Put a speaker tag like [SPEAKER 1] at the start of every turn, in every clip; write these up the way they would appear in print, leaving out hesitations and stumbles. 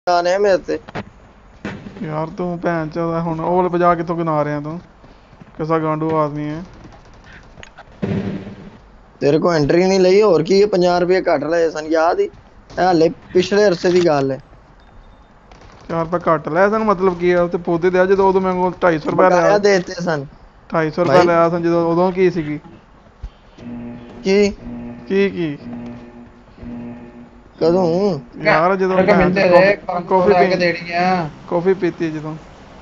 [SPEAKER 1] ਆਨੇ ਮੇਰੇ ਤੇ
[SPEAKER 2] यार तू भैन चोद हुन ओल बजा कित्थों गिना रहा तू कैसा गांडू आदमी है
[SPEAKER 1] तेरे को एंट्री नहीं लई और की 50 रुपये घट लए सन याद ही हाले पिछले अरसे की गल है
[SPEAKER 2] 4 रुपए घट लिया सन मतलब की है ते पौधे दिया जो उदों मैं 250 रुपए लिया
[SPEAKER 1] बकाया देते सन
[SPEAKER 2] 250 रुपए
[SPEAKER 1] भाई
[SPEAKER 2] लिया सन जो उदों की सीगी
[SPEAKER 1] की
[SPEAKER 2] की
[SPEAKER 1] कदों
[SPEAKER 2] यार जो भैन कॉफी पीती जो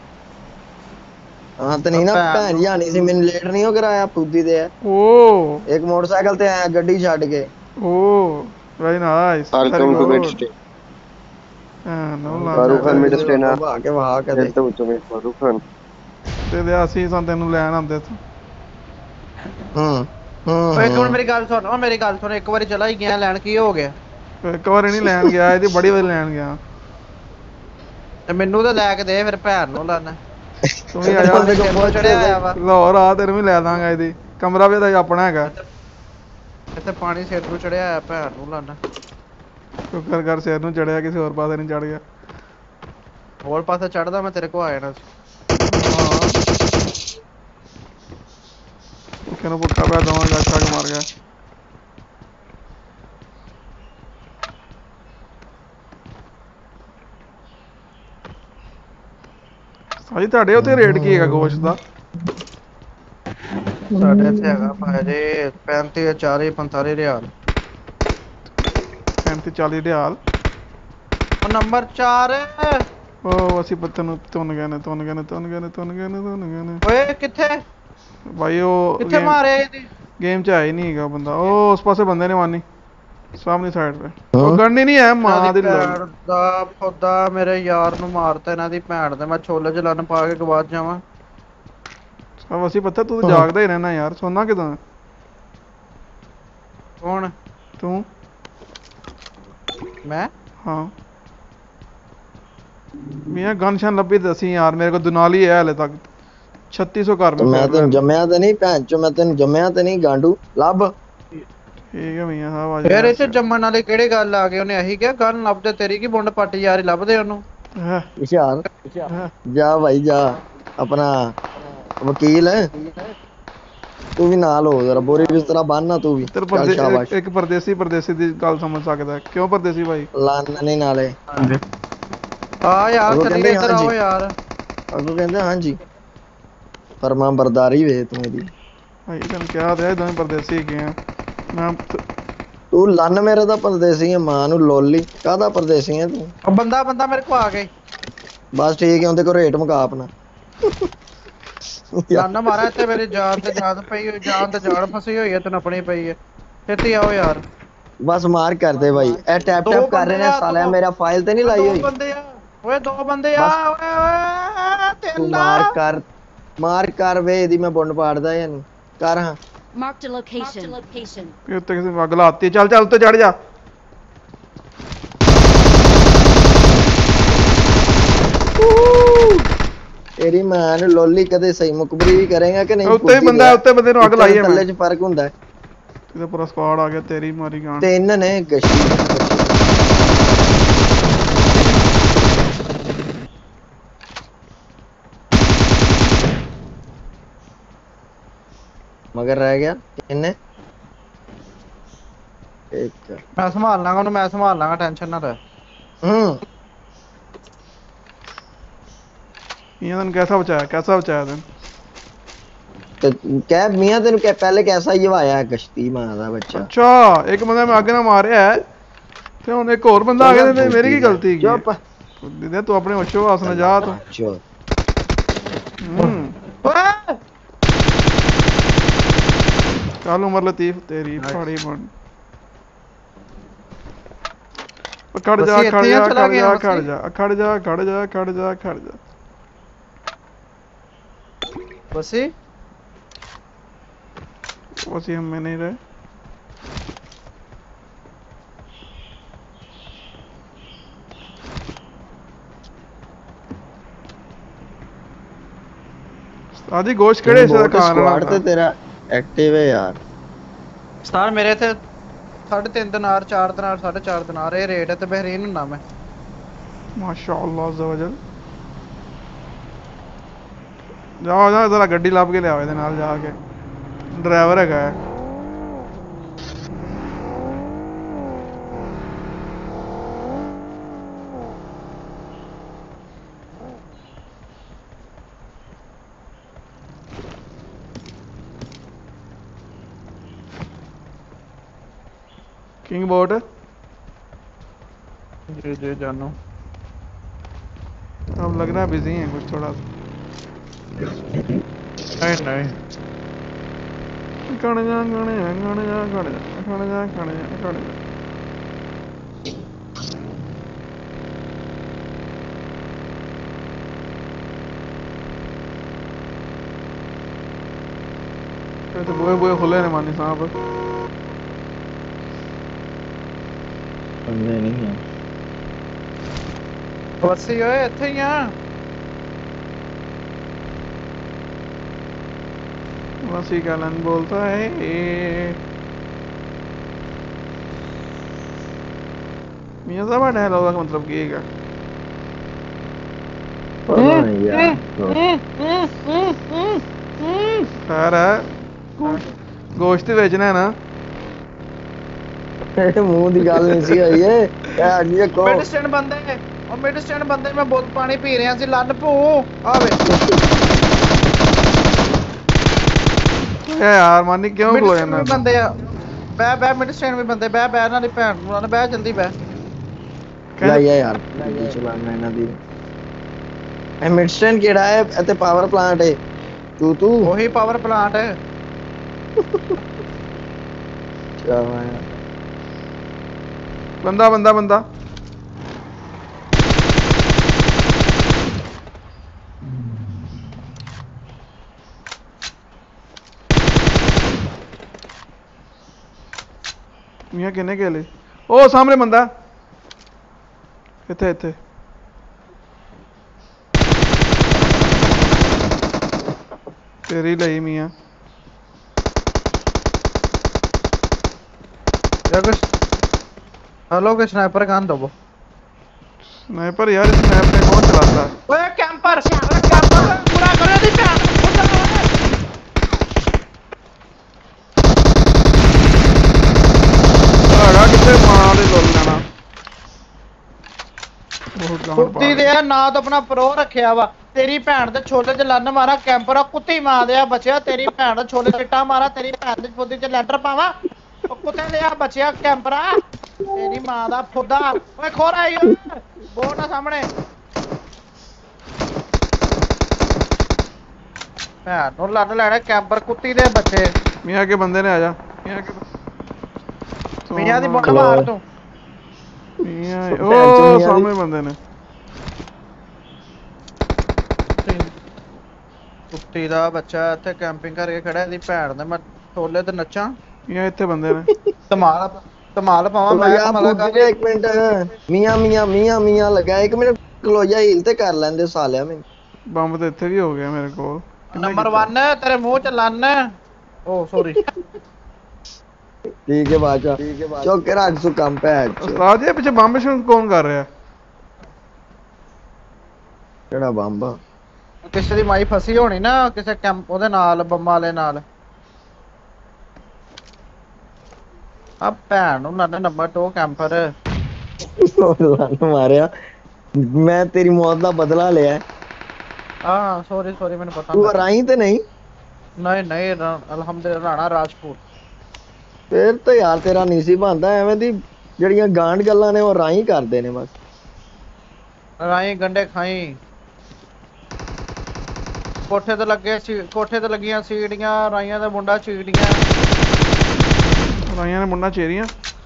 [SPEAKER 1] हाँ तो नहीं ना भैन जी आनी सी मैंने लेट नहीं हो कराया फूदी दे
[SPEAKER 2] ओ
[SPEAKER 1] एक मोटरसाइकिल ते आया गड्डी छड़ के
[SPEAKER 2] oh very nice
[SPEAKER 3] welcome to mid stay Farooq Khan mid stay ना
[SPEAKER 1] वहा के वहा के
[SPEAKER 3] दे तो तुम्हें फारूक खान
[SPEAKER 2] ते दे ਅਸੀਂ ਤਾਂ ਤੈਨੂੰ ਲੈਣ ਆਂਦੇ ਤੂੰ
[SPEAKER 4] ਇੱਕ ਮਿੰਟ ਮੇਰੀ ਗੱਲ ਸੁਣ ਇੱਕ ਵਾਰੀ ਚਲਾ ਹੀ ਗਿਆ ਲੈਣ ਕੀ ਹੋ ਗਿਆ
[SPEAKER 2] ਇੱਕ ਵਾਰੀ ਨਹੀਂ ਲੈਣ ਗਿਆ ਇਹਦੀ ਬੜੀ ਵਾਰੀ ਲੈਣ ਗਿਆ
[SPEAKER 4] ਤੇ ਮੈਨੂੰ ਤਾਂ ਲੈ ਕੇ ਦੇ ਫਿਰ ਭੈਣ ਨੂੰ ਲੈਣਾ
[SPEAKER 2] ਤੂੰ ਵੀ ਆ ਜਾ
[SPEAKER 4] ਚੜਿਆ ਆਇਆ ਵਾ
[SPEAKER 2] ਲਾਹੌਰ ਆ ਤੈਨੂੰ ਵੀ ਲੈ ਦਾਂਗਾ ਇਹਦੀ ਕਮਰਾ ਵੀ ਇਹਦਾ ਆਪਣਾ ਹੈਗਾ
[SPEAKER 4] ਇੱਥੇ ਪਾਣੀ ਸਿਰ ਨੂੰ ਚੜਿਆ ਆਇਆ ਭੈਣ ਨੂੰ ਲੈਣਾ
[SPEAKER 2] ਸ਼ੁਕਰ ਕਰ ਸਿਰ ਨੂੰ ਚੜਿਆ ਕਿਸੇ ਹੋਰ ਪਾਸੇ ਨਹੀਂ ਚੜ ਗਿਆ
[SPEAKER 4] ਹੋਰ ਪਾਸੇ ਚੜਦਾ ਮੈਂ ਤੇਰੇ ਕੋ ਆ ਜਾਣਾ
[SPEAKER 2] ਕਿਹਨੂੰ ਪੁੱਟਾ ਪਿਆ ਦੋਵਾਂ ਗੱਟਾ ਕੇ ਮਾਰ ਗਿਆ ਸਾਜੀ ਤੁਹਾਡੇ ਉੱਥੇ ਰੇਟ ਕੀ ਹੈਗਾ ਗੋਸ਼ਤ ਦਾ
[SPEAKER 4] ਸਾਡੇ ਇੱਥੇ ਹੈਗਾ ਭਾਜੀ 35 40 45 ਰਿਆਲ
[SPEAKER 2] 35 40 ਰਿਆਲ
[SPEAKER 4] ਉਹ ਨੰਬਰ 4
[SPEAKER 2] ਉਹ ਅਸੀਂ ਪੱਤਨ ਨੂੰ ਤੁੰਨ ਗਏ ਨੇ
[SPEAKER 4] ਓਏ ਕਿੱਥੇ
[SPEAKER 2] ਭਾਈ ਉਹ
[SPEAKER 4] ਕਿੱਥੇ ਮਾਰਿਆ ਇਹਦੀ
[SPEAKER 2] ਗੇਮ ਚ ਆਇਆ ਨਹੀਂ ਹੈਗਾ ਬੰਦਾ ਉਹ ਉਸ ਪਾਸੇ ਬੰਦੇ ਨੇ ਮਾਰਨੀ ਸਾਹਮਣੇ ਸਾਈਡ ਤੇ ਉਹ ਗੰਨੀ ਨਹੀਂ ਹੈ ਮਾਂ ਦੀ
[SPEAKER 4] ਭੈਣ ਦਾ ਫੁੱਦਾ ਮੇਰੇ ਯਾਰ ਨੂੰ ਮਾਰਤਾ ਇਹਨਾਂ ਦੀ ਭੈਣ ਦੇ ਮੈਂ ਛੋਲੇ ਚ ਲੰਨ ਪਾ ਕੇ ਗਵਾਚ ਜਾਵਾਂ
[SPEAKER 2] ਸਭ ਅਸੀਂ ਪਤਾ ਤੂੰ ਤਾਂ ਜਾਗਦਾ ਹੀ ਰਹਿਣਾ ਯਾਰ ਸੋਨਾ ਕਿਦਾਂ
[SPEAKER 4] ਕੌਣ
[SPEAKER 2] ਤੂੰ
[SPEAKER 4] ਮੈਂ
[SPEAKER 2] ਹਾਂ ਮੀਆਂ ਗਨਸ਼ਨ ਲੱਭੀ ਦਸੀ ਯਾਰ ਮੇਰੇ ਕੋ ਦੁਨਾਲੀ ਹੈ ਹਲੇ ਤੱਕ 3600 ਘਰ
[SPEAKER 1] ਮੈਂ ਤੈਨੂੰ ਜੰਮਿਆ ਤੇ ਨਹੀਂ ਭੈਣ ਚੋ ਮੈਂ ਤੈਨੂੰ ਜੰਮਿਆ ਤੇ ਨਹੀਂ ਗਾਂਡੂ ਲੱਭ
[SPEAKER 2] ਠੀਕ ਹੈ ਮੀਆਂ ਹਾਂ ਆਵਾਜ਼
[SPEAKER 4] ਯਾਰ ਇੱਥੇ ਜੰਮਣ ਵਾਲੀ ਕਿਹੜੀ ਗੱਲ ਆ ਗਈ ਉਹਨੇ ਇਹੀ ਕਿਹਾ ਗੱਲ ਲੱਭਦੇ ਤੇਰੀ ਕੀ ਬੁੰਡ ਪੱਟ ਯਾਰ ਲੱਭਦੇ ਉਹਨੂੰ
[SPEAKER 1] ਯਾਰ ਜਾ ਭਾਈ ਜਾ ਆਪਣਾ ਵਕੀਲ ਤੂੰ ਵੀ ਨਾਲ ਹੋ ਜਰਾ ਬੋਰੀ ਬਿਸਤਰਾ ਬੰਨਣਾ ਤੂੰ ਵੀ ਚੱਲ ਸ਼ਾਬਾਸ਼
[SPEAKER 2] ਇੱਕ ਪਰਦੇਸੀ ਦੀ ਗੱਲ ਸਮਝ ਸਕਦਾ ਕਿਉਂ ਪਰਦੇਸੀ ਭਾਈ
[SPEAKER 1] ਲਾਨਣੇ ਨਾਲੇ
[SPEAKER 4] ਆ ਯਾਰ ਚੱਲੀਏ ਇੱਧਰ ਆਓ ਯਾਰ
[SPEAKER 1] ਅੱਗੋਂ ਕਹਿੰਦੇ ਹਾਂਜੀ ਫਰਮਾਂ ਬਰਦਾਰੀ ਵੇ ਤੂੰ ਇਹਦੀ
[SPEAKER 2] ਭਾਈ ਤੈਨੂੰ ਕਿਹਾ ਤੇ ਦੋਵੇਂ ਪਰਦੇਸੀ ਹੈਗੇ ਆ ਮੈਂ
[SPEAKER 1] ਤੂੰ ਲੰਨ ਮੇਰੇ ਦਾ ਪਰਦੇਸੀ ਹੈ ਮਾਂ ਨੂੰ ਲੋਲੀ ਕਾਹਦਾ ਪਰਦੇਸੀ ਹੈ ਤੂੰ
[SPEAKER 4] ਬੰਦਾ ਮੇਰੇ ਕੋ ਆ ਗਏ
[SPEAKER 1] ਬਸ ਠੀਕ ਹੈ ਉਹਦੇ ਕੋ ਰੇਟ ਮੁਕਾ ਆਪਣਾ
[SPEAKER 4] ਲੰਨ ਮਾਰਾ ਇੱਥੇ ਮੇਰੀ ਜਾਨ ਤੇ ਜਾਨ ਪਈ ਹੋਈ ਜਾਨ ਤੇ ਜਾਨ ਫਸੀ ਹੋਈ ਹੈ ਤੈਨੂੰ ਆਪਣੀ ਪਈ ਹੈ ਛੇਤੀ ਆਓ ਯਾਰ
[SPEAKER 1] ਬਸ ਮਾਰ ਕਰਦੇ ਭਾਈ ਇਹ ਟੈਪ ਕਰ ਰਹੇ ਨੇ ਸਾਲਿਆ ਮੇਰਾ ਫਾਈਲ ਤੇ ਨਹੀਂ ਲਾਈ ਹੋਈ
[SPEAKER 4] ਓਏ ਦੋ ਬੰਦੇ ਆ ਓਏ
[SPEAKER 1] ਤੂੰ ਮਾਰ ਕਰ ਵੇ ਇਹਦੀ ਮੈਂ ਬੁੰਡ ਪਾੜਦਾ ਜਾਂ ਨਹੀਂ ਕਰ ਹਾਂ
[SPEAKER 5] Marked a location.
[SPEAKER 2] ਇਹ ਉੱਤੇ ਕਿਸੇ ਨੂੰ ਅੱਗ ਲਾਤੀ ਚੱਲ ਉੱਤੇ ਚੜ ਜਾ
[SPEAKER 1] ਤੇਰੀ ਮਾਂ ਨੂੰ ਲੋਲੀ ਕਦੇ ਸਹੀ ਮੁਕਬਰੀ ਵੀ ਕਰੇਗਾ ਕਿ ਨਹੀਂ
[SPEAKER 2] ਉੱਤੇ ਬੰਦੇ ਨੂੰ ਅੱਗ ਲਾਈ ਹੈ
[SPEAKER 1] ਥੱਲੇ ਚ ਫਰਕ ਹੁੰਦਾ ਹੈ
[SPEAKER 2] ਇਹਦਾ ਪੂਰਾ ਸਕੁਆਡ ਆ ਗਿਆ ਤੇਰੀ ਮਾਰੀ ਗਾਂ
[SPEAKER 1] ਤੇ ਇਹਨਾਂ ਨੇ ਗਸ਼ਤੀ मगर रह गया किन्ने एक
[SPEAKER 4] मैं संभाल लांगा ਉਹਨੂੰ ਮੈਂ ਸੰਭਾਲ ਲਾਂਗਾ ਟੈਨਸ਼ਨ ਨਾ ਲੈ
[SPEAKER 2] मियां ने कैसा बचाया तन
[SPEAKER 1] तो क्या मियां तेन क्या पहले कैसा ये आया है गश्ती मां दा बच्चा
[SPEAKER 2] अच्छा एक बंदा मैं आगे ना मारया है ते हुन एक और बंदा आ गया ते मेरी की गलती है चुप दे तू अपने होशो वास न जा तू
[SPEAKER 4] ओए
[SPEAKER 2] चल उमर लतीफ तेरी फाड़ी बन खड़ जा बसी हम में नहीं रहे आदि गोश्त केड़े से
[SPEAKER 1] स्क्वाड ते तेरा एक्टिव है यार
[SPEAKER 4] स्टार मेरे थे 3.5 दिनार 4 दिनार 4.5 दिनार ये रेट है ते बेहरीन ना मैं
[SPEAKER 2] माशाअल्लाह अज़्ज़ा वजल जाओ जाओ जरा गड्डी ਲੱਭ ਕੇ ਲਿਆਓ ਇਹਦੇ ਨਾਲ ਜਾ ਕੇ ਡਰਾਈਵਰ ਹੈਗਾ ਹੈ किंग बोट
[SPEAKER 4] जी जी जानू
[SPEAKER 2] अब लग रहा है बिजी हैं कुछ थोड़ा
[SPEAKER 4] नहीं नहीं
[SPEAKER 2] कण जा कण जा कण जा कण जा कण जा कण जा कण जा तो बुए बुए खुले ने मानी साहब
[SPEAKER 1] बंदे नहीं है
[SPEAKER 4] वसी ओए ਇੱਥੇ ਹੀ ਆ
[SPEAKER 2] वसी कालन बोलता है मियां साहब डायलॉग का मतलब क्या है
[SPEAKER 1] पता नहीं यार
[SPEAKER 2] खैर है गोश्त बेचना है ना
[SPEAKER 1] मुंह की गल नहीं सी होई है ये को
[SPEAKER 4] ਮਿਡ ਸਟੈਂਡ ਬੰਦੇ ਉਹ ਮਿਡ ਸਟੈਂਡ ਬੰਦੇ ਮੈਂ ਬਹੁਤ ਪਾਣੀ ਪੀ ਰਿਹਾ ਸੀ ਲੰਨ ਭੂ ਆਵੇ
[SPEAKER 2] यार मानी क्यों
[SPEAKER 4] ਮਿਡ
[SPEAKER 2] खलो
[SPEAKER 4] ਸਟੈਂਡ
[SPEAKER 2] जाना
[SPEAKER 4] ਵੀ ਬੰਦੇ ਆ ਬੈ ਬੈ ਮਿਡ ਸਟੈਂਡ ਵੀ ਬੰਦੇ ਬੈ ਬੈ ਇਹਨਾਂ ਦੀ ਭੈਣ ਨੂੰ ਬੈ ਜਲਦੀ ਬੈ
[SPEAKER 1] ਲਾਇਆ ਯਾਰ ਚਲਾਣਾ ਇਹਨਾਂ ਦੀ ਇਹ ਮਿਡਸਟਨ ਕਿਹੜਾ ਹੈ ਅਤੇ ਪਾਵਰ ਪਲਾਂਟ ਹੈ ਤੂੰ
[SPEAKER 4] ਉਹੀ ਪਾਵਰ ਪਲਾਂਟ
[SPEAKER 2] बंदा बंदा बंदा मियां किन्ने केले ओ सामने बंदा इत्थे इत्थे तेरी लई मियां
[SPEAKER 4] या कुछ हेलो के स्नाइपर गन दो
[SPEAKER 2] स्नाइपर यार स्नैप में कौन चलाता है
[SPEAKER 4] ओए कैंपर पूरा करो दी भैन
[SPEAKER 2] आड़ा किथे मां दे लोल लेना बहुत गांड
[SPEAKER 4] ਕੁੱਤੀ ਦੇ ਆ ਨਾ ਤਾਂ ਆਪਣਾ ਪ੍ਰੋ ਰੱਖਿਆ ਵਾ ਤੇਰੀ ਭੈਣ ਦੇ ਛੋਲੇ 'ਚ ਲੰਨ ਮਾਰਾ ਕੈਂਪਰ ਕੁੱਤੀ ਮਾਂ ਦੇ ਆ ਬਚਿਆ ਤੇਰੀ ਭੈਣ ਦੇ ਛੋਲੇ ਚਿੱਟਾ ਮਾਰਾ ਤੇਰੀ ਭੈਣ ਦੇ ਫੁੱਦੀ 'ਚ ਲੈਂਟਰ ਪਾਵਾਂ ਉਹ ਕੁੱਤੇ ਦੇ ਆ ਬਚਿਆ ਕੈਂਪਰਾ ਤੇਰੀ ਮਾਂ ਦਾ ਫੁੱਦਾ ਓਏ ਖੋਰ ਆਈ ਬੋਲ ਨਾ ਸਾਹਮਣੇ ਭੈਣ ਨੂੰ ਲੰਨ ਲੈਣਾ ਕੈਂਪਰ ਕੁੱਤੀ ਦੇ ਬੱਚੇ
[SPEAKER 2] मियां के बंदे ने आजा
[SPEAKER 4] ਮੀਆਂ ਦੀ ਬੁੱਟ ਮਾਰ ਤੂੰ
[SPEAKER 2] मियां ओ सामने बंदे ने
[SPEAKER 4] ਕੁੱਤੀ ਦਾ ਬੱਚਾ ਇੱਥੇ ਕੈਂਪਿੰਗ ਕਰਕੇ ਖੜਾ ਇਹਦੀ ਭੈਣ ਦੇ ਮੈਂ ਛੋਲੇ ਤੇ ਨੱਚਾਂ
[SPEAKER 2] मियां इत्थे बंदे ने
[SPEAKER 4] ਧਮਾਲ ਪਾਵਾਂ ਮੈਂ ਧਮਾਲਾ ਕਰ
[SPEAKER 1] ਇੱਕ ਮਿੰਟ ਮੀਆਂ ਮੀਆਂ ਮੀਆਂ ਮੀਆਂ ਲੱਗਾ ਇੱਕ ਮਿੰਟ ਕਲੋਜਾ ਹੀਲ ਤੇ ਕਰ ਲੈਂਦੇ ਸਾਲਿਆ ਮੈਨੂੰ
[SPEAKER 2] ਬੰਬ ਤੇ ਇੱਥੇ ਵੀ ਹੋ ਗਿਆ ਮੇਰੇ ਕੋਲ
[SPEAKER 4] ਨੰਬਰ 1 ਤੇਰੇ ਮੂੰਹ 'ਚ ਲੰਨ ਓ ਸੌਰੀ
[SPEAKER 1] ਠੀਕ ਹੈ ਬਾਚਾ ਚੁੱਕ ਕੇ ਰੱਖ ਸੂ ਕੰਮ ਪੈ
[SPEAKER 2] ਉਸਤਾਦ ਜੀ ਪਿੱਛੇ ਬੰਬ ਸ਼ੂਟ ਕੌਣ ਕਰ ਰਿਹਾ
[SPEAKER 1] ਕਿਹੜਾ ਬੰਬ
[SPEAKER 4] ਕਿਸੇ ਦੀ ਮਾਈ ਫਸੀ ਹੋਣੀ ਨਾ ਕਿਸੇ ਕੈਂਪ ਉਹਦੇ ਨਾਲ ਬੰਬਾਂ ਵਾਲੇ ਨਾਲ ਆ ਭੈਣ ਨੂੰ ਨੰਬਰ 2 ਕੈਂਪਰ
[SPEAKER 1] ਮਾਰਿਆ ਮੈਂ ਤੇਰੀ ਮੌਤ ਦਾ ਬਦਲਾ ਲਿਆ
[SPEAKER 4] ਹਾਂ ਸੌਰੀ ਮੈਨੂੰ ਪਤਾ
[SPEAKER 1] ਤੂੰ ਰਾਈ ਤੇ ਨਹੀਂ
[SPEAKER 4] ਨਹੀਂ ਅਲਹਮਦੁਲਿਲਾ ਰਾਣਾ ਰਾਜਪੂਤ
[SPEAKER 1] ਫੇਰ ਤਾਂ ਯਾਰ ਤੇਰਾ ਨਹੀਂ ਸੀ ਬਣਦਾ ਐਵੇਂ ਦੀ ਜਿਹੜੀਆਂ ਗਾਂਢ ਗੱਲਾਂ ਨੇ ਉਹ ਰਾਈ ਕਰਦੇ ਨੇ ਬਸ
[SPEAKER 4] ਰਾਈ ਗੰਡੇ ਖਾਈ ਕੋਠੇ ਤੇ ਲੱਗੀਆਂ ਸੀੜੀਆਂ ਰਾਈਆਂ ਦਾ ਮੁੰਡਾ ਚੀੜੀਆਂ
[SPEAKER 2] ਰਾਈਆਂ ਨੇ ਮੁੰਡਾ ਚੇਰੀਆਂ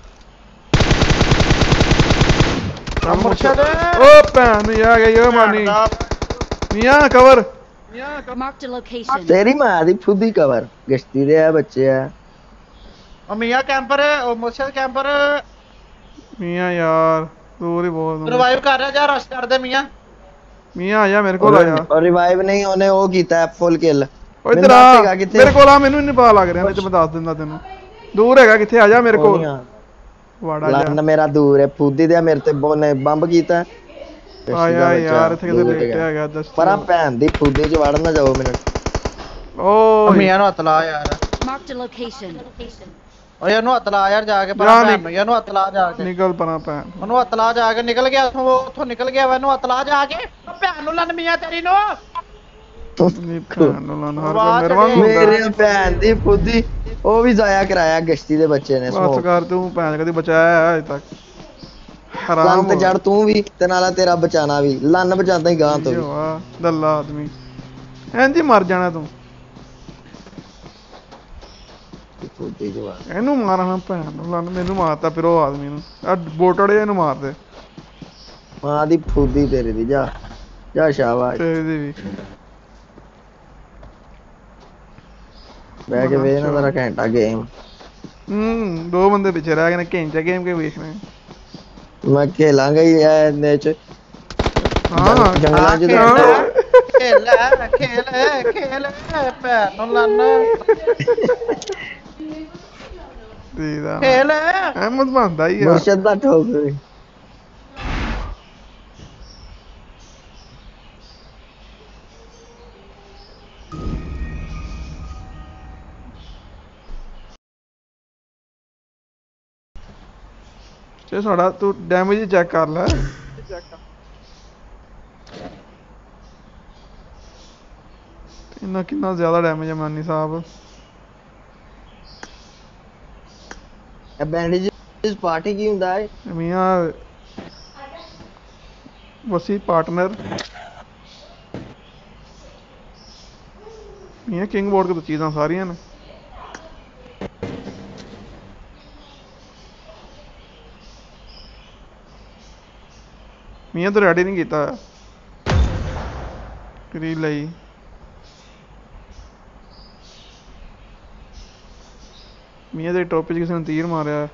[SPEAKER 4] ਮੁਰਸ਼ਦ
[SPEAKER 2] ਓ ਭੈਣ ਨੂੰ ਆ ਗਈ ਓ ਮਾਨੀ ਮੀਆਂ ਕਵਰ
[SPEAKER 5] Marked a location.
[SPEAKER 1] ਤੇਰੀ ਮਾਂ ਦੀ ਫੁੱਦੀ ਕਵਰ ਗਸ਼ਤੀ ਦੇ ਆ ਬੱਚੇ ਆ
[SPEAKER 4] ਉਹ ਮੀਆਂ ਕੈਂਪਰ ਉਹ ਮੁਰਸ਼ਦ ਕੈਂਪਰ
[SPEAKER 2] ਮੀਆਂ ਯਾਰ ਦੂਰ ਹੀ ਬਹੁਤ
[SPEAKER 4] ਰਿਵਾਈਵ ਕਰ ਰਿਹਾ ਜਾ ਰਸ਼ ਕਰਦੇ ਮੀਆਂ
[SPEAKER 2] ਮੀਆਂ ਆ ਜਾ ਮੇਰੇ ਕੋਲ ਆ ਜਾ
[SPEAKER 1] ਔਰ ਰਿਵਾਈਵ ਨਹੀਂ ਉਹਨੇ ਉਹ ਕੀਤਾ ਫੁੱਲ ਕਿਲ
[SPEAKER 2] ਓ ਇੱਧਰ ਆ ਮੇਰੇ ਕੋਲ ਆ ਮੈਨੂੰ ਨਹੀਂ ਪਤਾ ਲੱਗ ਰਿਹਾ ਨਹੀਂ ਤੇ ਮੈਂ ਦੱਸ ਦਿੰਦਾ ਤੈਨੂੰ ਦੂਰ ਹੈਗਾ ਕਿੱਥੇ ਆ ਜਾ ਮੇਰੇ ਕੋਲ ਵਾੜਾ ਜਾ
[SPEAKER 1] ਲੰਨ ਮੇਰਾ ਦੂਰ ਹੈ ਫੁੱਦੀ ਦੇ ਮੇਰੇ ਤੇ ਬੋਨੇ ਬੰਬ ਕੀਤਾ
[SPEAKER 2] ਆਇਆ ਯਾਰ ਇੱਥੇ ਕਿਤੇ ਲੇਟਿਆ ਗਿਆ ਦੱਸ
[SPEAKER 1] ਪਰ ਆ ਭੈਣ ਦੀ ਫੁੱਦੇ ਚ ਵੜ ਨਾ ਜਾਓ ਮੈਨੂੰ।
[SPEAKER 2] ਓ
[SPEAKER 4] ਮੀਆਂ ਨੂੰ ਹੱਥ ਲਾ ਯਾਰ।
[SPEAKER 5] Marked a location.
[SPEAKER 4] ਓ ਇਹਨੂੰ ਹੱਥ ਲਾ ਯਾਰ ਜਾ ਕੇ
[SPEAKER 2] ਜਾ
[SPEAKER 4] ਪਰਾਂ
[SPEAKER 2] ਨੀ-
[SPEAKER 4] ਭੈਣ ਨੂੰ ਇਹਨੂੰ ਹੱਥ ਲਾ ਜਾ ਕੇ।
[SPEAKER 2] ਨਿਕਲ ਪਰਾਂ ਭੈਣ।
[SPEAKER 4] ਉਹਨੂੰ ਹੱਥ ਲਾ ਜਾ ਕੇ ਨਿਕਲ ਗਿਆ ਉੱਥੋਂ ਨਿਕਲ ਗਿਆ ਵਾ ਇਹਨੂੰ ਹੱਥ ਲਾ ਜਾ ਕੇ। ਓ ਭੈਣ ਨੂੰ ਲੰਨ ਮੀਆਂ ਤੇਰੀ ਨੂੰ।
[SPEAKER 2] ਨੀ ਭੈਣ ਨੂੰ ਲਾਣ ਹਰ
[SPEAKER 4] ਵਾਹ
[SPEAKER 2] ਕੋਈ ਮੇਰੇ ਵਾਂਗ
[SPEAKER 4] ਚਲੇ।
[SPEAKER 2] ਹੁੰਦਾ।
[SPEAKER 1] ਮੇਰੇ ਭੈਣ ਦੀ ਫੁੱਦੀ ਉਹ ਵੀ ਜ਼ਾਇਆ ਕਰਾਇਆ ਗਸ਼ਤੀ ਦੇ ਬੱਚੇ ਨੇ।
[SPEAKER 2] ਬਸ ਕਰ ਤੂੰ ਭੈਣ ਕਦੀ ਬਚਾਇਆ ਹੈ ਅਜੇ ਤੱਕ। ਹਰਾਮ
[SPEAKER 1] ਲੰਨ ਤੇ ਜੜ ਤੂੰ ਵੀ ਤੇ ਨਾਲੇ ਤੇਰਾ ਬਚਾਣਾ ਵੀ। ਲੰਨ ਬਚਾਉਂਦਾ ਹੀ ਗਾਂ ਤੋਂ ਵੀ।
[SPEAKER 2] ਵਾਹ ਦੱਲਾ ਆਦਮੀ ਇੰਜ ਹੀ ਮਰ ਜਾਣਾ ਤੂੰ।
[SPEAKER 1] ਫੁੱਦੀ ਜਵਾ
[SPEAKER 2] ਇਹਨੂੰ ਮਾਰਨਾ ਭੈਣ ਨੂੰ ਲੰਨ ਮੈਨੂੰ ਮਾਰਤਾ ਫਿਰ ਉਹ ਆਦਮੀ ਨੂੰ ਆ ਬੋਟੜੇ ਇਹਨੂੰ ਮਾਰ ਦੇ
[SPEAKER 1] ਮਾਂ ਦੀ ਫੁੱਦੀ ਤੇਰੀ ਦੀ ਜਾ ਜਾ ਸ਼ਾਬਾਸ਼।
[SPEAKER 2] ਤੇਰੀ ਦੀ ਵੀ
[SPEAKER 1] ਬਹਿ ਕੇ ਵੇਖ ਨਾ ਤੇਰਾ ਘੰਟਾ ਗੇਮ।
[SPEAKER 2] ਦੋ ਬੰਦੇ ਪਿੱਛੇ ਰਹਿ ਗਏ ਨੇ ਘੰਟੇ ਗੇਮ ਕੇ ਵੇਖਣੇ।
[SPEAKER 1] ਮੈਂ ਖੇਲਾਂਗਾ ਹੀ ਇਹਨੇ ਚ
[SPEAKER 2] ਹਾਂ
[SPEAKER 1] ਜੰਗਲਾਂ ਚ
[SPEAKER 4] ਖੇਲ ਖੇਲ ਭੈਣ ਨੂੰ ਲੰਨ
[SPEAKER 2] ਦੀਦਾ
[SPEAKER 4] ਖੇਲ।
[SPEAKER 2] ਅਹਿਮਦ ਬੰਦਾ ਹੀ ਆ
[SPEAKER 1] ਮੁਰਸ਼ਦ ਦਾ ਠੋਕ
[SPEAKER 2] ਤੇ ਸਾਡਾ ਤੂੰ ਡੈਮੇਜ ਚੈੱਕ ਕਰ ਲੈ। ਇੰਨਾ ਕਿੰਨਾ ਜ਼ਿਆਦਾ ਡੈਮੇਜ ਹੈ ਮਾਨੀ ਸਾਹਿਬ।
[SPEAKER 1] ਇਹ ਬੈਂਡੇਜ ਪਾਰਟੀ ਕੀ ਹੁੰਦਾ ਹੈ?
[SPEAKER 2] ਮੀਆਂ ਵਸੀ ਪਾਰਟਨਰ ਮੀਆਂ ਕਿੰਗ ਬੋਰਡ ਤੋਂ ਚੀਜ਼ਾਂ ਸਾਰੀਆਂ ਨੇ। ਮੀਆਂ ਤੂੰ ਰੈਡੀ ਨਹੀਂ ਕੀਤਾ ਕਰੀ ਲਈ। ਮੀਆਂ ਦੇ ਟੋਪੇ 'ਚ ਕਿਸੇ ਨੇ ਤੀਰ ਮਾਰਿਆ।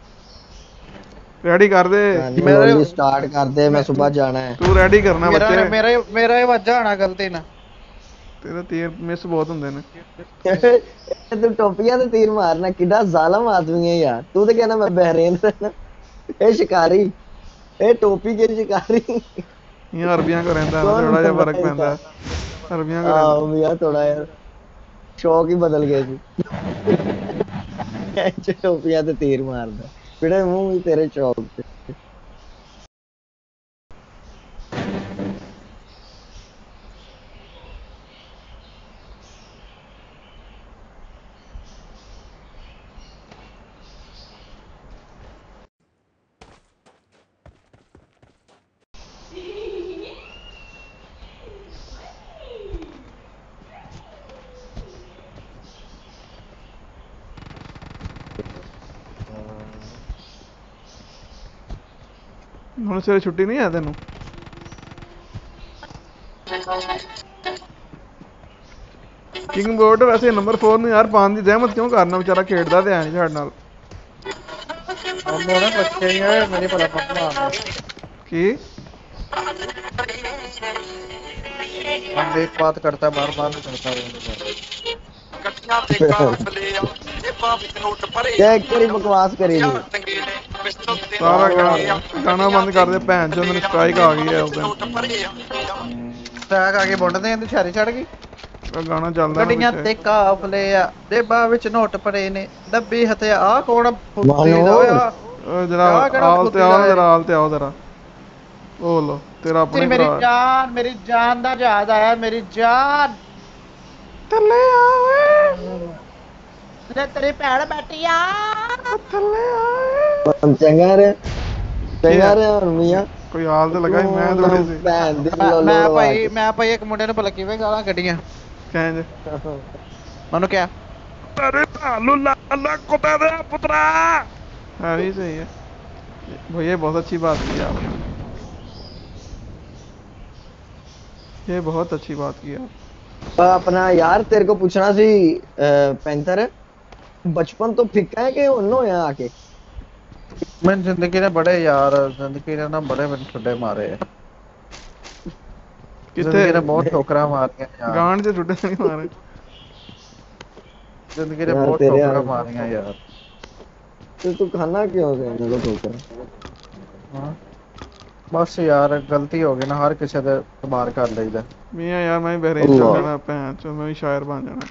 [SPEAKER 2] ਰੈਡੀ ਕਰ ਦੇ।
[SPEAKER 1] ਮੇਰੇ ਸਟਾਰਟ ਕਰ ਦੇ ਮੈਂ ਸਵੇਰ ਜਾਣਾ ਹੈ।
[SPEAKER 2] ਤੂੰ ਰੈਡੀ ਕਰਨਾ ਬੱਚੇ।
[SPEAKER 4] ਮੇਰਾ ਹੀ ਵੱਜਾ ਹੋਣਾ ਗਲਤੀ ਨਾਲ।
[SPEAKER 2] ਤੇਰੇ ਤੀਰ ਮਿਸ ਬਹੁਤ ਹੁੰਦੇ ਨੇ।
[SPEAKER 1] ਤੂੰ ਟੋਪੀਆਂ ਤੇ ਤੀਰ ਮਾਰਨਾ ਕਿੱਡਾ ਜ਼ਾਲਮ ਆਦਮੀ ਹੈ ਯਾਰ। ਤੂੰ ਤੇ ਕਹਿੰਦਾ ਮੈਂ ਬਹਿਰੇਨ ਰਹਿਣਾ। ਇਹ ਸ਼ਿਕਾਰੀ ਇਹ ਟੋਪੀ ਕੇ ਸ਼ਿਕਾਰੀ।
[SPEAKER 2] ਇਹ ਅਰਬੀਆਂ ਕੋ ਰਹਿੰਦਾ ਥੋੜਾ ਜਿਹਾ ਫਰਕ ਪੈਂਦਾ। ਅਰਬੀਆਂ ਕੋ
[SPEAKER 1] ਆਹ
[SPEAKER 2] ਰਹਿੰਦਾ।
[SPEAKER 1] ਮੀਆਂ ਥੋੜਾ ਯਾਰ ਸ਼ੌਕ ਹੀ ਬਦਲ ਗਿਆ ਸੀ। ਟੋਪੀਆਂ ਤੇ ਤੀਰ ਮਾਰਦਾ ਕਿਹੜੇ ਮੂੰਹ ਵੀ ਤੇਰੇ ਸ਼ੌਕ ਤੇ।
[SPEAKER 2] ਹੁਣ ਸਵੇਰੇ ਛੁੱਟੀ ਨਹੀਂ ਆ ਤੈਨੂੰ? ਕਿੰਗ ਬੋਰਡ ਵੈਸੇ ਨੰਬਰ 4 ਨੂੰ ਯਾਰ ਪਾਉਣ ਦੀ ਜ਼ਹਿਮਤ ਕਿਉਂ ਕਰਨਾ? ਵਿਚਾਰਾ ਖੇਡਦਾ ਤੇ ਹੈ ਨਹੀਂ ਸਾਡੇ ਨਾਲ।
[SPEAKER 4] ਉਹਨੇ ਬੱਚੇ ਹੀ ਆ ਮੇਰੇ ਭਲਾ ਪੱਕਾ
[SPEAKER 2] ਕੀ
[SPEAKER 4] हम एक बात करता है बार बार नहीं करता
[SPEAKER 1] ਇੱਕ ਵਾਰੀ ਬਕਵਾਸ ਕਰੀ ਜੀ।
[SPEAKER 2] ਸਾਰਾ ਗਾਣਾ ਬੰਦ ਕਰ ਦੇ ਭੈਣ ਚੋਦ ਮੈਨੂੰ ਸਟ੍ਰਾਈਕ ਆ ਗਈ ਹੈ ਉਸ ਦਿਨ।
[SPEAKER 4] ਸਟੈਕ ਆ ਕੇ ਬੁੰਡਦੇ ਆਂ ਤੇ ਛਾਰੀ ਚੜ ਗਈ।
[SPEAKER 2] ਉਹ ਗਾਣਾ ਚੱਲਦਾ
[SPEAKER 4] ਗੱਡੀਆਂ ਤੇ ਕਾਫਲੇ ਆ ਜੇਬਾਂ ਵਿੱਚ ਨੋਟ ਪੜੇ ਨੇ ਡੱਬੀ ਹਥਿਆ ਆ ਕੌਣ ਫੁੱਟੀ ਦਾ ਹੋਇਆ।
[SPEAKER 2] ਓ ਜਰਾ ਆਲ ਤੇ ਆਓ ਜਰਾ ਆਲ ਤੇ ਆਓ ਜਰਾ। ਉਹ ਲੋ ਤੇਰਾ ਆਪਣੇ
[SPEAKER 4] ਮੇਰੀ ਜਾਨ ਦਾ ਯਾਦ ਆਇਆ ਮੇਰੀ ਜਾਨ
[SPEAKER 2] ਥੱਲੇ ਆ ਓਏ।
[SPEAKER 4] ਤੇ ਤੇਰੀ ਭੈਣ ਬੈਠੀ ਆ
[SPEAKER 2] ਥੱਲੇ ਆ ਓਏ।
[SPEAKER 1] ਚੰਗਾ ਰਿਹਾ ਚੰਗਾ ਰਿਹਾ ਹੁਣ ਮੀਆਂ।
[SPEAKER 2] ਕੋਈ ਹਾਲ ਤੇ ਲਗਾ ਮੈਂ ਥੋੜੀ ਸੀ
[SPEAKER 1] ਭੈਣ ਦੀ
[SPEAKER 4] ਮੈਂ ਭਾਈ ਇੱਕ ਮੁੰਡੇ ਨੂੰ ਭਲਾ ਕਿਵੇਂ ਗਾਲਾਂ ਕੱਢੀਆਂ
[SPEAKER 2] ਕਹਿੰਜ
[SPEAKER 4] ਮੈਨੂੰ ਕਿਹਾ
[SPEAKER 2] ਅਰੇ ਭਾਲੂ ਲਾ ਕੁੱਤੇ ਦੇ ਪੁੱਤਰਾ। ਹਾਂ ਵੀ ਸਹੀ है भैया बहुत अच्छी बात की आपने। ये बहुत अच्छी बात की आप।
[SPEAKER 1] अपना यार तेरे को पूछना सी पैंथर बचपन तो फिक्का है कि हुन होया आके?
[SPEAKER 4] मैं जिंदगी ने बड़े यार जिंदगी ने ना बड़े मैंने छुट्टे मारे हैं। जिंदगी ने बहुत ठोकरा मारी यार।
[SPEAKER 2] गांड से छुट्टे नहीं मारे।
[SPEAKER 4] जिंदगी ने बहुत ठोकरा मारी यार।
[SPEAKER 1] तो तू खाना क्यों गया इनको ठोकर?
[SPEAKER 4] हां ਬਸ ਯਾਰ ਗਲਤੀ ਹੋ ਗਈ ਨਾ, ਹਰ ਕਿਸੇ ਦੇ ਮਾਰ ਕਰ ਲਈਦਾ।
[SPEAKER 2] ਮੀਆਂ ਯਾਰ ਮੈਂ ਬਹਿਰੀਨ ਚੱਲ ਜਾਣਾ ਭੈਣ ਚੋ, ਮੈਂ ਵੀ ਸ਼ਾਇਰ ਬਣ ਜਾਣਾ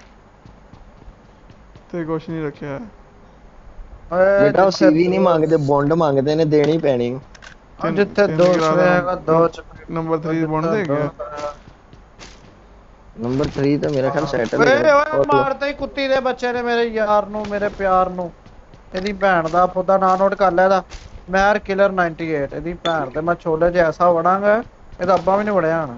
[SPEAKER 2] ਤੇ ਕੁਛ ਨਹੀਂ ਰੱਖਿਆ।
[SPEAKER 1] ਬੇਟਾ ਉਹ ਸੀਵੀ ਨਹੀਂ ਮੰਗਦੇ, ਬੌਂਡ ਮੰਗਦੇ ਨੇ, ਦੇਣੀ ਪੈਣੀ।
[SPEAKER 4] ਜਿੱਥੇ 2 ਹੈਗਾ 2
[SPEAKER 2] ਨੰਬਰ 3 ਬੌਂਡ ਦੇ ਗਿਆ।
[SPEAKER 1] ਨੰਬਰ 3 ਤਾਂ ਮੇਰਾ ਖਿਆਲ ਸੈਟਲ
[SPEAKER 4] ਓਏ ਓਏ ਮਾਰਤੇ ਹੀ ਕੁੱਤੀ ਦੇ ਬੱਚੇ ਨੇ ਮੇਰੇ ਯਾਰ ਨੂੰ, ਮੇਰੇ ਪਿਆਰ ਨੂੰ। ਇਹਦੀ ਭੈਣ ਦਾ ਉਹਦਾ ਨਾਂ ਨੋਟ ਕਰ ਲੈ, ਇਹਦਾ ਮੈਰ ਕਿਲਰ 98। ਇਹਦੀ ਭੈਣ ਤੇ ਮੈਂ ਛੋਲੇ 'ਚ ਐਸਾ ਵੜਾਂਗਾ, ਇਹਦਾ ਅੱਬਾ ਵੀ ਨਹੀਂ ਵੜਿਆ ਹੋਣਾ।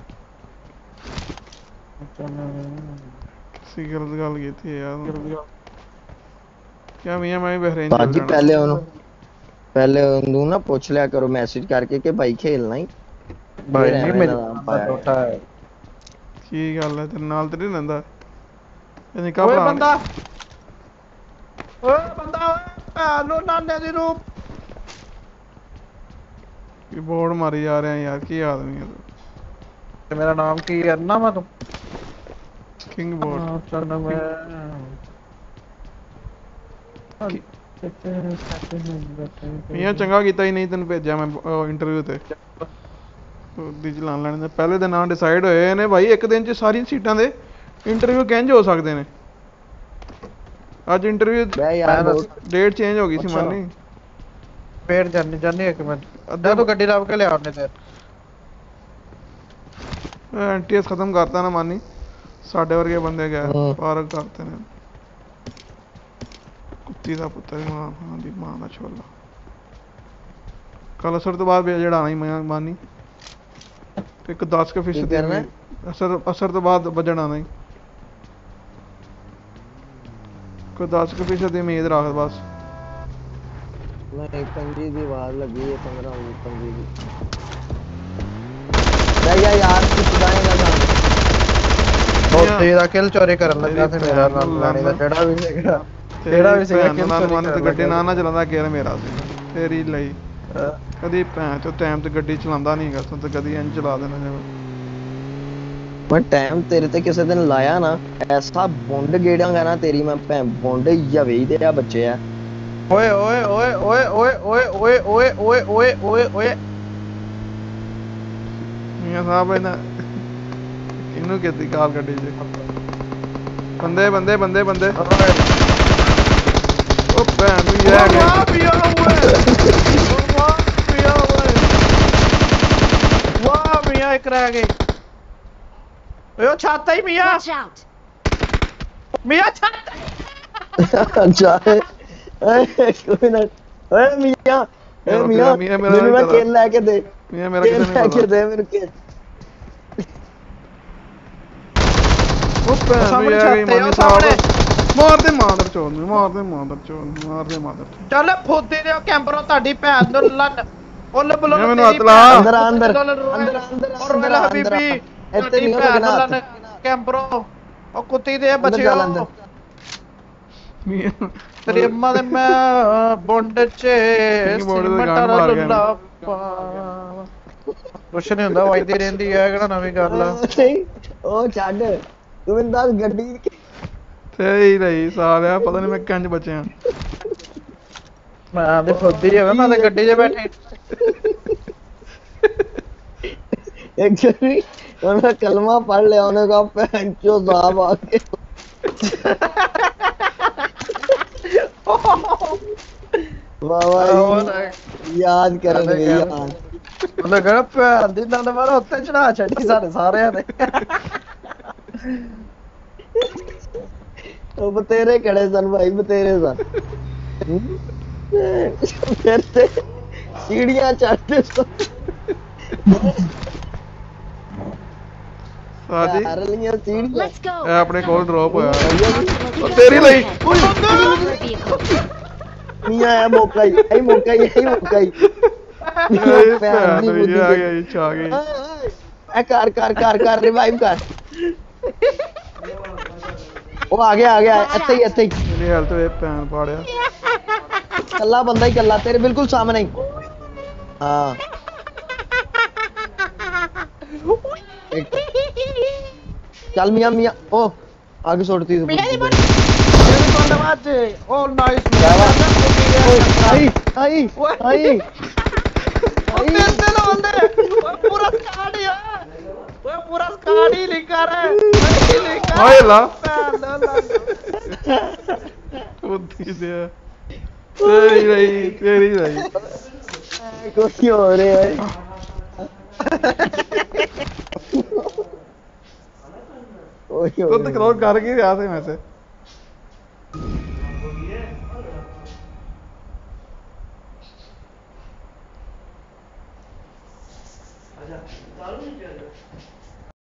[SPEAKER 2] ਸੀ ਗਲਤ ਗੱਲ ਕੀਤੀ ਯਾਰ। ਕਿਆ ਮੀਆਂ ਮੈਂ ਵੀ ਬਹਿਰੀਨ ਚੱਲ
[SPEAKER 1] ਬਾਜੀ
[SPEAKER 2] ਜਾਣਾ।
[SPEAKER 1] ਪਹਿਲੇ ਉਹਨੂੰ ਨਾ ਪੁੱਛ ਲਿਆ ਕਰੋ ਮੈਸੇਜ ਕਰਕੇ ਕਿ ਭਾਈ ਖੇਲਣਾ ਹੀ।
[SPEAKER 4] ਭਾਈ ਨਹੀਂ ਮੇਰਾ ਛੋਟਾ ਹੈ।
[SPEAKER 2] ਕੀ ਗੱਲ ਹੈ, ਤੇਰੇ ਨਾਲ ਤੇ ਨਹੀਂ ਰਹਿੰਦਾ ਇਹ ਨਿੱਕਾ
[SPEAKER 4] ਓਏ
[SPEAKER 2] ਭਰਾ?
[SPEAKER 4] ਬੰਦਾ, ਓਏ ਬੰਦਾ, ਭੈਣ ਨੂੰ ਨਾਨੇ ਦੀ ਰੂਪ।
[SPEAKER 2] ਕੀ ਬੋਰਡ ਮਾਰੀ ਜਾ ਰਿਹਾ ਯਾਰ, ਕੀ ਆਦਮੀ ਹੈ ਤੂੰ?
[SPEAKER 4] ਮੇਰਾ ਨਾਮ ਕੀ ਹੈ ਨਾ, ਮੈਂ ਤੂੰ
[SPEAKER 2] ਕਿੰਗ ਬੋਰਡ।
[SPEAKER 4] ਚੱਲ ਮੈਂ
[SPEAKER 2] ਮੀਆਂ ਚੰਗਾ ਕੀਤਾ ਹੀ ਨਹੀਂ ਤੈਨੂੰ ਭੇਜਿਆ ਮੈਂ ਇੰਟਰਵਿਊ ਤੇ। ਦੀ ਚਲਾਨ ਲੈਣ ਦੇ ਪਹਿਲੇ ਦਿਨ ਨਾਂ ਡਿਸਾਈਡ ਹੋਏ ਨੇ ਭਾਈ, ਇੱਕ ਦਿਨ 'ਚ ਸਾਰੀਆਂ ਸੀਟਾਂ ਦੇ ਇੰਟਰਵਿਊ ਕਿੰਜ ਹੋ ਸਕਦੇ ਨੇ? ਅੱਜ ਇੰਟਰਵਿਊ ਡੇਟ ਚੇਂਜ ਹੋ ਗਈ ਸੀ ਮਾਨੀ।
[SPEAKER 4] ਫੇਰ ਜਾਨੀ ਇੱਕ ਮਿੰਟ, ਅੱਧਾ ਤੂੰ ਗੱਡੀ ਲੱਭ ਕੇ ਲਿਆ ਉਹਨੇ ਤੇ।
[SPEAKER 2] ਐਨਟੀਐਸ ਖਤਮ ਕਰਤਾ ਨਾ ਮਾਨੀ, ਸਾਡੇ ਵਰਗੇ ਬੰਦੇ ਗਏ ਪਾਰਕ ਕਰਤੇ ਨੇ। ਕੁੱਤੀ ਦਾ ਪੁੱਤਰ ਮਾਂ ਦੀ ਮਾਂ ਦਾ ਛੋਲਾ। ਕੱਲ ਅਸਰ ਤੋਂ ਬਾਅਦ ਜਿਹੜਾ ਹੀ ਮਾਨੀ ਇੱਕ 10% ਅਸਰ ਤੋਂ ਬਾਅਦ ਵੱਜਣਾ ਨਹੀਂ, ਕੋਈ 10% ਦੀ ਉਮੀਦ ਰੱਖ ਬਸ।
[SPEAKER 1] ਨਹੀਂ 5 ਦੀ ਆਵਾਜ਼ ਲੱਗੀ ਹੈ, 15 ਦੀ ਯਾਰ ਕੁਛ ਦਾਏਗਾ ਨਾ।
[SPEAKER 4] ਉਹ ਤੇਰਾ ਕਿਲ ਚੋਰੀ ਕਰਨ ਲੱਗਾ ਸੀ ਮੇਰਾ ਨਾਮ ਲਾਣੇ ਦਾ, ਜਿਹੜਾ ਵੀ ਸੀਗਾ ਕਿਲ
[SPEAKER 2] ਮਨ ਤੇ ਗੱਡੀ ਨਾ ਚਲਾਉਂਦਾ ਕੇਰ ਮੇਰਾ ਸੀ ਤੇਰੀ ਲਈ। ਕਦੀ ਭੈਣ ਚੋ ਟਾਈਮ ਤੇ ਗੱਡੀ ਚਲਾਉਂਦਾ ਨਹੀਂ ਗਾ ਤੂੰ, ਤੇ ਕਦੀ ਇੰਜ ਚਲਾ ਦੇਣਾ ਜਿਵੇਂ
[SPEAKER 1] ਮੈਂ ਟਾਈਮ ਤੇਰੇ ਤੇ ਕਿਸੇ ਦਿਨ ਲਾਇਆ ਨਾ, ਐਸਾ ਬੁੰਡ ਗੇੜਾਂਗਾ ਨਾ ਤੇਰੀ ਮੈਂ ਭੈਣ ਬੁੰਡ ਜਵੇ ਤੇ ਆ ਬੱਚੇ ਆ।
[SPEAKER 4] ਓਏ ਓਏ ਓਏ ਓਏ ਓਏ ਓਏ ਓਏ ਓਏ ਓਏ ਓਏ ਓਏ ਓਏ
[SPEAKER 2] ਮੀਆਂ ਸਾਹਿਬ ਇਹਨਾਂ ਇਹਨੂੰ ਕਿੱਦੀ ਕਾਰ ਗੱਡੀ 'ਚ ਬੰਦੇ ਬੰਦੇ ਬੰਦੇ ਬੰਦੇ। ਉਹ ਭੈਣ ਨੂੰ ਯਾਰ
[SPEAKER 4] ਵਾਹ ਪਿਆ ਓਏ, ਵਾਹ ਪਿਆ ਓਏ, ਵਾਹ ਮੀਆਂ ਇੱਕ ਰਹਿ ਗਈ। ਓਏ ਉਹ ਛਾਤਾ ਹੀ ਮੀਆਂ,
[SPEAKER 5] Watch out!
[SPEAKER 4] ਮੀਆਂ ਛਾਤਾ।
[SPEAKER 1] ਅੱਛਾ ਕੋਈ ਨਾ। ਓਏ ਮੀਆਂ ਮੈਨੂੰ ਮੈਂ ਕੇਲ ਲੈ ਕੇ ਦੇ,
[SPEAKER 2] ਮੀਆਂ ਮੇਰਾ ਕਿਤੇ ਨਹੀਂ ਪਤਾ।
[SPEAKER 1] ਦੇ ਮੈਨੂੰ ਕੇਲ।
[SPEAKER 2] ਉਹ ਭੈਣ ਨੂੰ ਯਾਰ ਗਈ ਮਾਨੀ ਸਾਹਿਬ, ਮਾਰ ਦੇ ਮਾਦਰ ਚੋਰ ਨੂੰ, ਮਾਰ ਦੇ ਮਾਦਰ ਚੋਰ ਨੂੰ, ਮਾਰ ਦੇ ਮਾਦਰ ਚੋਰ।
[SPEAKER 4] ਚੱਲ ਫੋਦੀ ਦੇ ਕੈਂਪਰੋ ਤੁਹਾਡੀ ਭੈਣ ਨੂੰ ਲੰਨ ਉੱਲ ਬੁੱਲ
[SPEAKER 2] ਮੈਨੂੰ ਹੱਥ ਲਾ।
[SPEAKER 1] ਅੰਦਰ ਅੰਦਰ ਅੰਦਰ ਅੰਦਰ
[SPEAKER 4] ਬੀਬੀ
[SPEAKER 1] ਇੱਥੇ ਨਹੀਂ ਲੱਗਣਾ
[SPEAKER 4] ਕੈਂਪਰੋ, ਉਹ ਕੁੱਤੀ ਦੇ ਬੱਚਿਓ।
[SPEAKER 2] ਮੀਆਂ
[SPEAKER 4] ਤੇਰੀ ਅੰਮਾ ਦੇ ਮੈਂ ਬੁੰਡ 'ਚ ਮਟਰ ਲੁੱਲਾ ਕੁਛ ਨਹੀਂ ਹੁੰਦਾ, ਵੱਜਦੀ ਰਹਿੰਦੀ ਹੈ, ਕਿਹੜਾ ਨਵੀਂ ਗੱਲ ਆ।
[SPEAKER 1] ਉਹ ਛੱਡ ਤੂੰ ਮੈਨੂੰ ਦੱਸ ਗੱਡੀ
[SPEAKER 2] ਸਹੀ ਰਹੀ ਸਾਲਿਆ, ਪਤਾ ਨਹੀਂ ਮੈਂ ਕਿੰਜ ਬਚਿਆ।
[SPEAKER 4] ਮੈਂ ਤੇ ਫੁੱਦੀ ਹੋਵੇ, ਮੈਂ ਤੇ ਗੱਡੀ 'ਚ ਬੈਠੇ।
[SPEAKER 1] ਐਕਚੁਅਲੀ ਉਹਨੇ ਕਲਮਾ ਪੜ੍ਹ ਲਿਆ, ਉਹਨੇ ਕਹਾ ਭੈਣ ਚੋ ਸਾਹਿਬ ਆ ਕੇ ਵਾਹ ਵਾਹ ਯਾਦ ਕਰਨ ਗਈ ਯਾਰ।
[SPEAKER 4] ਉਹਨੇ ਕਹਿਣਾ ਭੈਣ ਦੀ ਦੰਦ ਮਾਰਾ ਉੱਤੇ ਚੜਾ ਛੱਡੀ ਸਾਡੇ ਸਾਰਿਆਂ ਨੇ।
[SPEAKER 1] ਉਹ ਬਤੇਰੇ ਖੜੇ ਸਨ ਭਾਈ, ਬਤੇਰੇ ਸਨ। ਫਿਰ ਤੇ ਸੀੜੀਆਂ ਚੜ੍ਹਦੇ ਸਨ
[SPEAKER 2] ਸਾਡੀ
[SPEAKER 1] ਲੀਆਂ ਸੀੜੀਆਂ।
[SPEAKER 5] Let's go!
[SPEAKER 2] ਇਹ ਆਪਣੇ ਕੋਲ ਡ੍ਰੌਪ ਹੋਇਆ
[SPEAKER 5] Location.
[SPEAKER 2] ਤੇਰੀ ਲਈ।
[SPEAKER 5] Vehicle.
[SPEAKER 1] ਮੀਆਂ ਆਇਆ ਮੌਕਾ ਹੀ, ਇਹ ਮੌਕਾ ਹੀ, ਇਹ ਮੌਕਾ ਹੀ।
[SPEAKER 2] ਇਹ ਭੈਣ ਨੂੰ ਆ ਗਿਆ ਇੱਛਾ ਆ ਗਈ।
[SPEAKER 1] ਇਹ ਕਰ ਕਰ ਕਰ ਕਰ ਰਿਵਾਈਵ ਕਰ। ਉਹ ਆ ਗਿਆ ਇੱਥੇ ਹੀ
[SPEAKER 2] ਮੇਰੀ ਹੈਲਥ ਇਹ ਭੈਣ ਪਾੜਿਆ।
[SPEAKER 1] ਕੱਲਾ ਬੰਦਾ ਹੀ ਕੱਲਾ ਤੇਰੇ ਬਿਲਕੁਲ ਸਾਹਮਣੇ ਹੀ। ਹਾਂ ਚੱਲ ਮੀਆਂ ਉਹ ਅੱਗ ਸੁੱਟਤੀ ਤੂੰ।
[SPEAKER 4] ਉਹ ਨਾਈਸ
[SPEAKER 1] ਆਈ ਆਈ ਆਈ
[SPEAKER 4] ਦਿਲ ਤੇ ਲਾ खोल दे ओए पूरा स्काड ही है ओए पूरा स्काड ही लिखा है
[SPEAKER 2] ओए ला
[SPEAKER 4] भैन दा लंग
[SPEAKER 2] बुद्धि दे तेरी नहीं
[SPEAKER 1] कुछ हो रहा है
[SPEAKER 2] तो क्लोज कर के यहाँ से वैसे